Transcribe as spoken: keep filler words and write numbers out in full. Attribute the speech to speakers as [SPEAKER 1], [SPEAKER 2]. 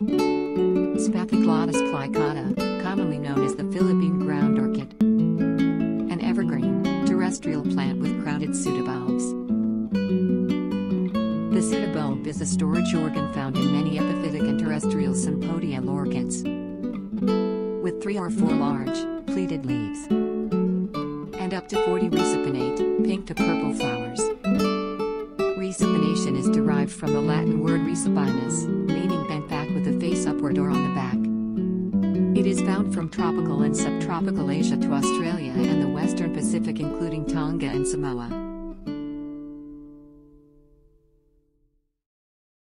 [SPEAKER 1] Spathioglottis plicata, commonly known as the Philippine ground orchid. An evergreen, terrestrial plant with crowded pseudobulbs. The pseudobulb is a storage organ found in many epiphytic and terrestrial sympodial orchids, with three or four large, pleated leaves, and up to forty resupinate, pink to purple flowers. Resupination is derived from the Latin word resupinus, meaning bent back with the face upward or on the back. It is found from tropical and subtropical Asia to Australia and the western Pacific, including Tonga and Samoa.